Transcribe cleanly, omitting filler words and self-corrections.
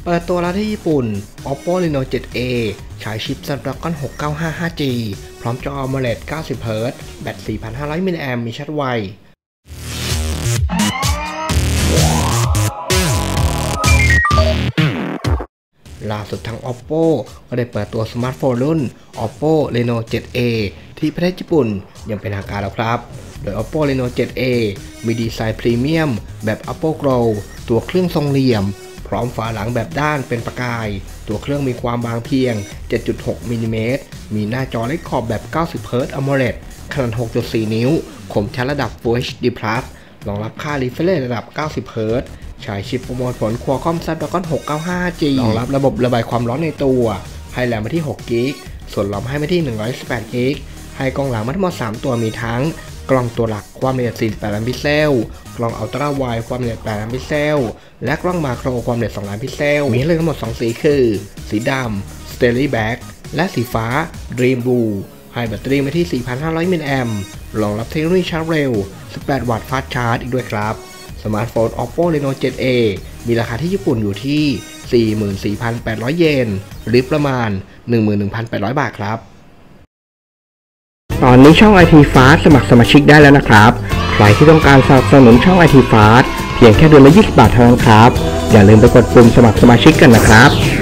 เปิดตัวแล้วที่ญี่ปุ่น Oppo Reno 7a ใช้ชิป Snapdragon 695 5G พร้อมจอ AMOLED 90Hz แบต 4,500 มิลลิแอมป์มีชาร์จไวล่าสุดทาง Oppo ก็ได้เปิดตัวสมาร์ทโฟนรุ่น Oppo Reno 7a ที่ประเทศญี่ปุ่นอย่างเป็นทางการแล้วครับโดย Oppo Reno 7a มีดีไซน์พรีเมียมแบบ Apple Glow ตัวเครื่องทรงเหลี่ยมพร้อมฝาหลังแบบด้านเป็นประกายตัวเครื่องมีความบางเพียง 7.6 มิลลิเมตรมีหน้าจอเล็กขอบแบบ 90Hz AMOLED ขนาด 6.4 นิ้วคมชัดระดับ Full HD+ รองรับค่า refresh ระดับ 90Hz ใช้ชิปประมวลผล Qualcomm Snapdragon 695G รองรับระบบระบายความร้อนในตัวให้แรมมาที่6 GB ส่วนรอมให้มาที่128 GB ให้กล้องหลังมาทั้งหมด3ตัวมีทั้งกล้องตัวหลักความละเอียด48ล้านพิกเซลกล้องอัลตร้าไวด์ความละเอียด8ล้านพิกเซลและกล้องมาโครความละเอียด2ล้านพิกเซลมีให้เลือกทั้งหมด2สีคือสีดำ Starry Black และสีฟ้า Dream Blue ให้แบตเตอรี่มาที่ 4,500 มิลลิแอมป์รองรับเทคโนโลยีชาร์จเร็ว18 วัตต์ฟาสต์ชาร์จอีกด้วยครับสมาร์ทโฟน Oppo Reno 7a มีราคาที่ญี่ปุ่นอยู่ที่ 44,800 เยนหรือประมาณ 11,800 บาทครับตอนนี้ช่อง IT Fast สมัครสมาชิกได้แล้วนะครับใครที่ต้องการสนับสนุนช่อง IT Fast เพียงแค่เดือนละ20 บาทเท่านั้นครับอย่าลืมไปกดปุ่มสมัครสมาชิกกันนะครับ